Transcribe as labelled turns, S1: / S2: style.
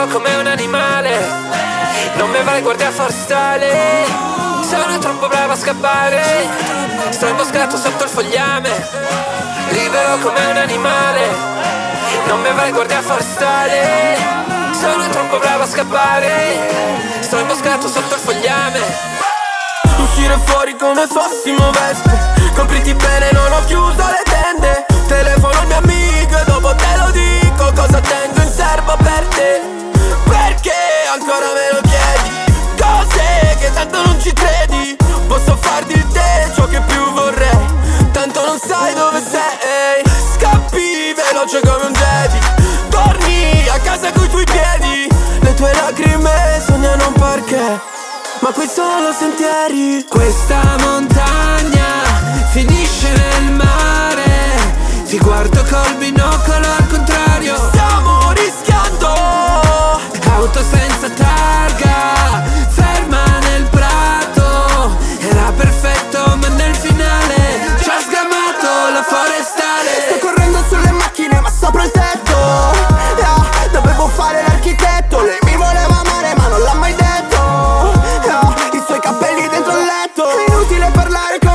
S1: Libero come un animale, non mi vai guardia forestale. Sono troppo brava a scappare, sto imboscato sotto il fogliame. Libero come un animale, non mi vai guardia forestale. Sono troppo brava a scappare, sto imboscato sotto il fogliame.
S2: Uscire fuori come fossimo vespe, copriti bene, non ho chiuso le tende. Telefono al mio amico e dopo te lo dico cosa tengo in serbo per te. Perché ancora me lo chiedi? Cose che tanto non ci credi. Posso farti di te ciò che più vorrei, tanto non sai dove sei. Scappi veloce come un Jedi, torni a casa coi tuoi piedi. Le tue lacrime sognano un parquet, ma qui sono sentieri.
S1: Questa montagna finisce nel mare, ti guardo col binocolo al contrario.
S2: Stiamo rischiando.
S1: Auto senza targa, ferma nel prato. Era perfetto ma nel finale ci ha sgamato la forestale.
S2: Sto correndo sulle macchine ma sopra il tetto, dovevo fare l'architetto. Lei mi voleva amare ma non l'ha mai detto, i suoi capelli dentro il letto. È inutile parlare con